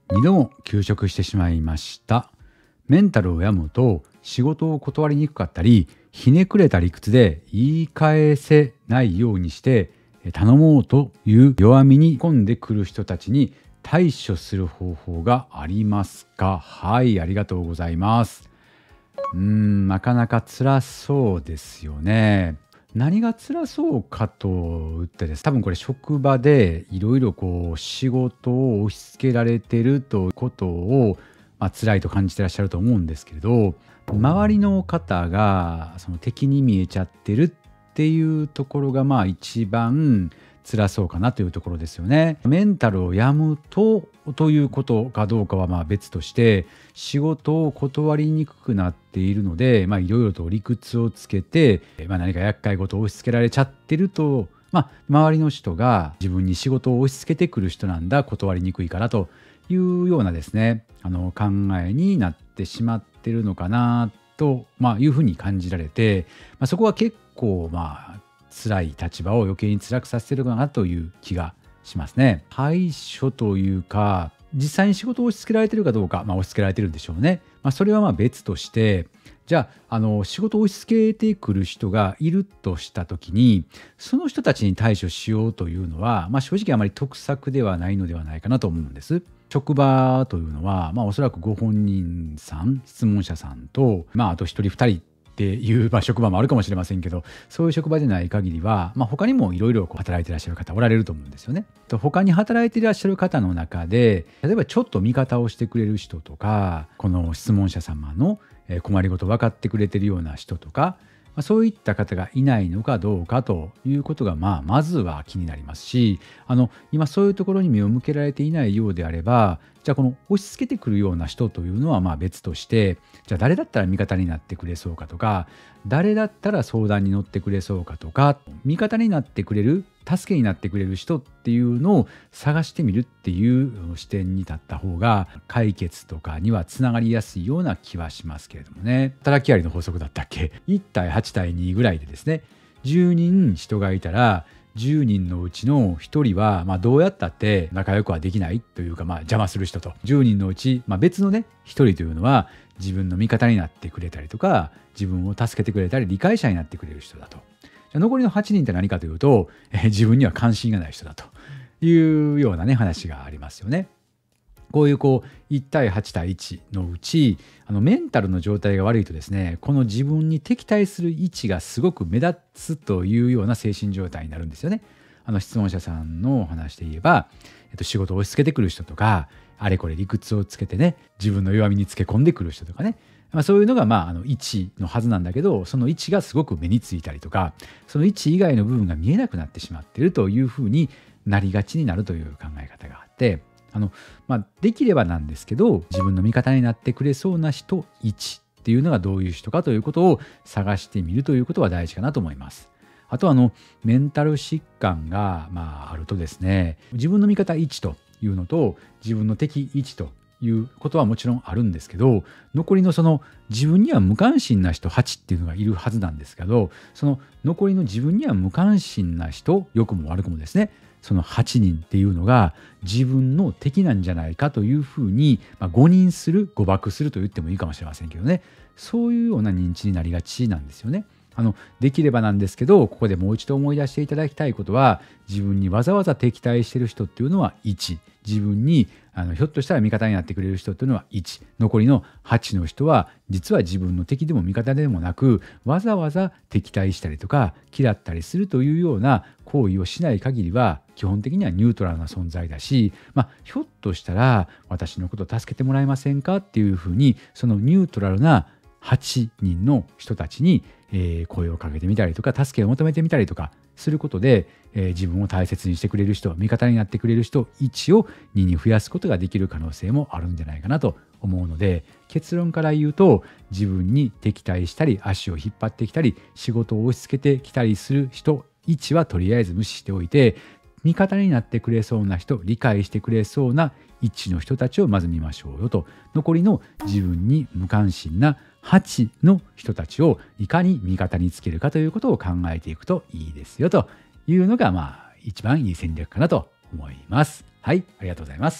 2度も休職してしまいました。メンタルを病むと仕事を断りにくかったり、ひねくれた理屈で言い返せないようにして頼もうという弱みに込んでくる人たちに対処する方法がありますか？はい、ありがとうございます。なかなか辛そうですよね。何が辛そうかと言ってです、多分これ職場でいろいろ仕事を押し付けられてるということを、辛いと感じてらっしゃると思うんですけれど、周りの方がその敵に見えちゃってるっていうところが一番辛そうかなというところですよね。メンタルを病むということかどうかは別として、仕事を断りにくくなっているので、いろいろと理屈をつけて、何か厄介事を押し付けられちゃってると、周りの人が自分に仕事を押し付けてくる人なんだ、断りにくいからというようなですね、考えになってしまってるのかなと、いうふうに感じられて、そこは結構辛い立場を余計に辛くさせてるかなという気がしますね。対処というか、実際に仕事を押し付けられてるかどうか、押し付けられてるんでしょうね。それは別として、じゃあ、仕事を押し付けてくる人がいるとした時に、その人たちに対処しようというのは、正直あまり得策ではないのではないかなと思うんです。職場というのは、おそらくご本人さん、質問者さんと、あと一人二人っていう、職場もあるかもしれませんけど、そういう職場でない限りは、他にもいろいろ働いていらっしゃる方おられると思うんですよね。他に働いていらっしゃる方の中で、例えばちょっと味方をしてくれる人とか、この質問者様の困りごと分かってくれてるような人とか、そういった方がいないのかどうかということがまずは気になりますし、今そういうところに目を向けられていないようであれば、じゃあこの押し付けてくるような人というのは別として、じゃあ誰だったら味方になってくれそうかとか、誰だったら相談に乗ってくれそうかとか、味方になってくれる、助けになってくれる人っていうのを探してみるっていう視点に立った方が解決とかにはつながりやすいような気はしますけれどもね。働きアリの法則だったっけ？ 1 対8対2ぐらいでですね、10人人がいたら10人のうちの1人はどうやったって仲良くはできないというか邪魔する人と、10人のうち別のね1人というのは自分の味方になってくれたりとか、自分を助けてくれたり理解者になってくれる人だと。残りの8人って何かというと、自分には関心がない人だというようなね話がありますよね。こういう1対8対1のうち、メンタルの状態が悪いとですね、この自分に敵対する位置がすごく目立つというような精神状態になるんですよね。質問者さんのお話で言えば、仕事を押し付けてくる人とか、あれこれ理屈をつけてね、自分の弱みにつけ込んでくる人とかね、そういうのが位置のはずなんだけど、その位置がすごく目についたりとか、その位置以外の部分が見えなくなってしまっているというふうになりがちになるという考え方があって、できればなんですけど、自分の味方になってくれそうな人1っていうのがどういう人かということを探してみるということは大事かなと思います。あとメンタル疾患があるとですね、自分の味方1というのと自分の敵1ということはもちろんあるんですけど、残りのその自分には無関心な人8っていうのがいるはずなんですけど、その残りの自分には無関心な人、良くも悪くもですね、その8人っていうのが自分の敵なんじゃないかというふうに誤認する、誤爆すると言ってもいいかもしれませんけどね、そういうような認知になりがちなんですよね。できればなんですけど、ここでもう一度思い出していただきたいことは、自分にわざわざ敵対している人っていうのは1、自分にひょっとしたら味方になってくれる人っていうのは1、残りの8の人は実は自分の敵でも味方でもなく、わざわざ敵対したりとか嫌ったりするというような行為をしない限りは基本的にはニュートラルな存在だし、ひょっとしたら私のことを助けてもらえませんかっていうふうに、そのニュートラルな8人の人たちに声をかけてみたりとか、助けを求めてみたりとかすることで、自分を大切にしてくれる人、味方になってくれる人1を2に増やすことができる可能性もあるんじゃないかなと思うので、結論から言うと、自分に敵対したり足を引っ張ってきたり仕事を押し付けてきたりする人1はとりあえず無視しておいて、味方になってくれそうな人、理解してくれそうな1の人たちをまず見ましょうよと、残りの自分に無関心な8の人たちをいかに味方につけるかということを考えていくといいですよというのが一番いい戦略かなと思います。はい、ありがとうございます。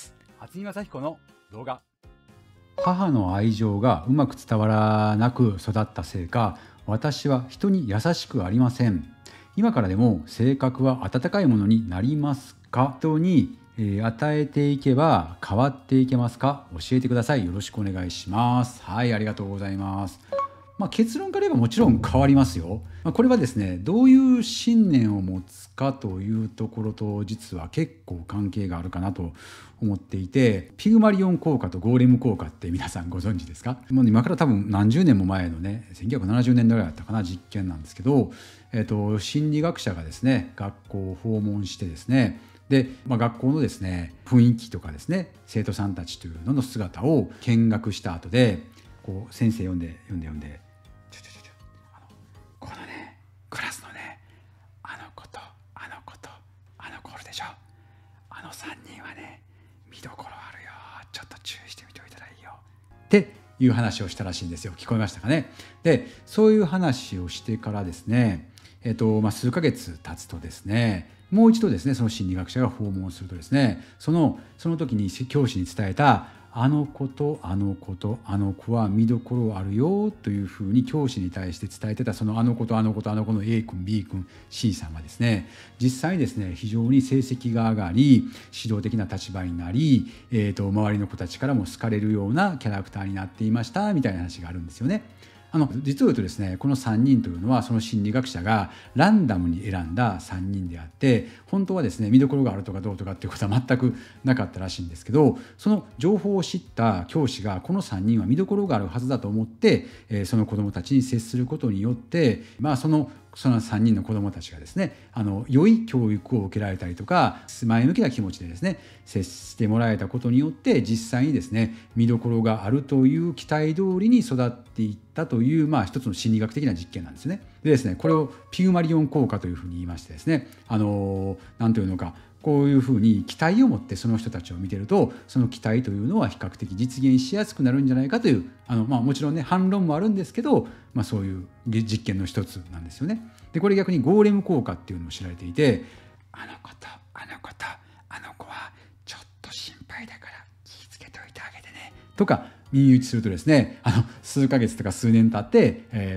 渥美雅彦の動画。母の愛情がうまく伝わらなく育ったせいか、私は人に優しくありません。今からでも性格は温かいものになりますか？人に与えていけば変わっていけますか？教えてください。よろしくお願いします。はい、ありがとうございます。結論から言えばもちろん変わりますよ。これはですね、どういう信念を持つかというところと実は結構関係があるかなと思っていて、ピグマリオン効果とゴーレム効果って皆さんご存知ですか？もう今から多分何十年も前のね、1970年代ぐらいだったかな、実験なんですけど、心理学者がですね、学校を訪問してですね、で、学校のですね、雰囲気とかですね、生徒さんたちというのの姿を見学した後で、こう先生読んでこのね、クラスのね、あの子とあの子とあの子おるでしょ、あの3人はね、見どころあるよ、ちょっと注意してみておいたらいいよっていう話をしたらしいんですよ。聞こえましたかね。で、そういう話をしてからですね、数ヶ月経つとですね、もう一度ですね、その心理学者が訪問するとですね、その時に教師に伝えたあの子とあの子とあの子は見どころあるよというふうに教師に対して伝えてた、そのあの子とあの子とあの子の A 君 B 君 C さんはですね、実際にですね、非常に成績が上がり、指導的な立場になり、周りの子たちからも好かれるようなキャラクターになっていましたみたいな話があるんですよね。実を言うとですね、この3人というのはその心理学者がランダムに選んだ3人であって、本当はですね、見どころがあるとかどうとかっていうことは全くなかったらしいんですけど、その情報を知った教師がこの3人は見どころがあるはずだと思って、その子どもたちに接することによって、その3人の子どもたちがですね、良い教育を受けられたりとか、前向きな気持ちでですね、接してもらえたことによって、実際にですね、見どころがあるという期待通りに育っていったという、一つの心理学的な実験なんですね。でですね、これをピグマリオン効果というふうに言いましてですね、なんというのか、こういうふうに期待を持ってその人たちを見てると、その期待というのは比較的実現しやすくなるんじゃないかという、もちろんね、反論もあるんですけど、そういう実験の一つなんですよね。で、これ逆にゴーレム効果っていうのも知られていて、あの子とあの子とあの子はちょっと心配だから気をつけておいてあげてねとか耳打ちするとですね、数ヶ月とか数年経って、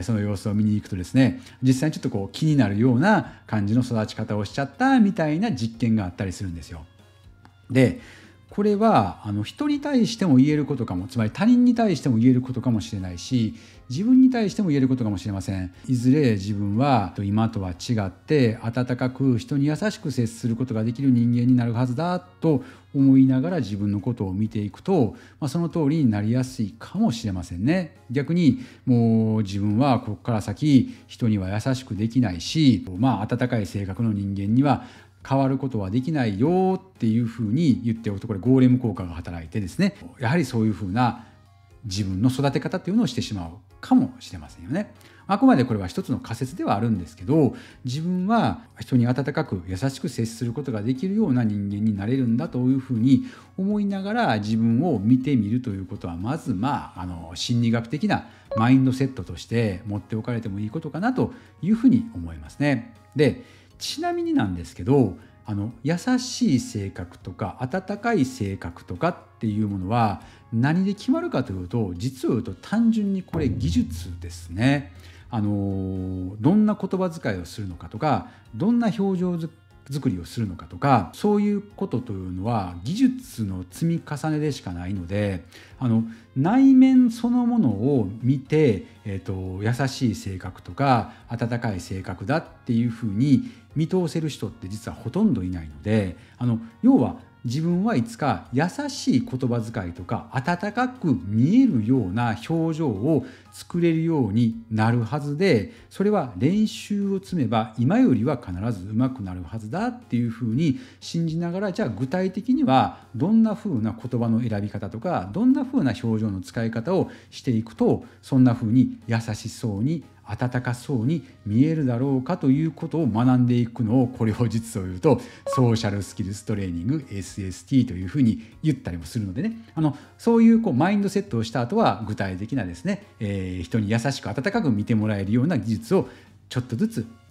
その様子を見に行くとですね、実際にちょっとこう気になるような感じの育ち方をしちゃったみたいな実験があったりするんですよ。で、これは人に対しても言えることかも、つまり他人に対しても言えることかもしれないし、自分に対しても言えることかもしれません。いずれ自分は今とは違って温かく人に優しく接することができる人間になるはずだと思いながら自分のことを見ていくと、その通りになりやすいかもしれませんね。逆にもう自分はここから先人には優しくできないし、温かい性格の人間には変わることはできないよっていうふうに言っておくと、これゴーレム効果が働いてですね、やはりそういうふうな自分の育て方というのをしてしまうかもしれませんよね。あくまでこれは一つの仮説ではあるんですけど、自分は人に温かく優しく接することができるような人間になれるんだというふうに思いながら自分を見てみるということは、まず心理学的なマインドセットとして持っておかれてもいいことかなというふうに思いますね。で、ちなみになんですけど、優しい性格とか温かい性格とかっていうものは何で決まるかというと、実を言うと単純にこれ技術ですね。どんな言葉遣いをするのかとか、どんな表情作りをするのかとか、そういうことというのは技術の積み重ねでしかないので、内面そのものを見て、優しい性格とか温かい性格だっていうふうに見通せる人って実はほとんどいないので、要は自分はいつか優しい言葉遣いとか温かく見えるような表情を作れるようになるはずで、それは練習を積めば今よりは必ず上手くなるはずだっていうふうに信じながら、じゃあ具体的にはどんなふうな言葉の選び方とか、どんなふうな表情の使い方をしていくと、そんなふうに優しそうに温かそうに見えるだろうかということを学んでいくのを、これを実を言うとソーシャルスキルストレーニング SST というふうに言ったりもするのでね、そういうマインドセットをした後は具体的なですね、人に優しく温かく見てもらえるような技術をちょっとずつ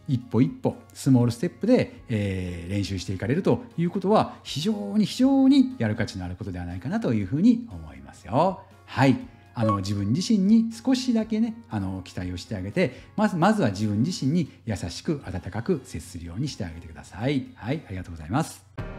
一歩一歩スモールステップで、練習していかれるということは非常にやる価値のあることではないかなというふうに思いますよ。はい。自分自身に少しだけね期待をしてあげて、まずは自分自身に優しく温かく接するようにしてあげてください。はい、ありがとうございます。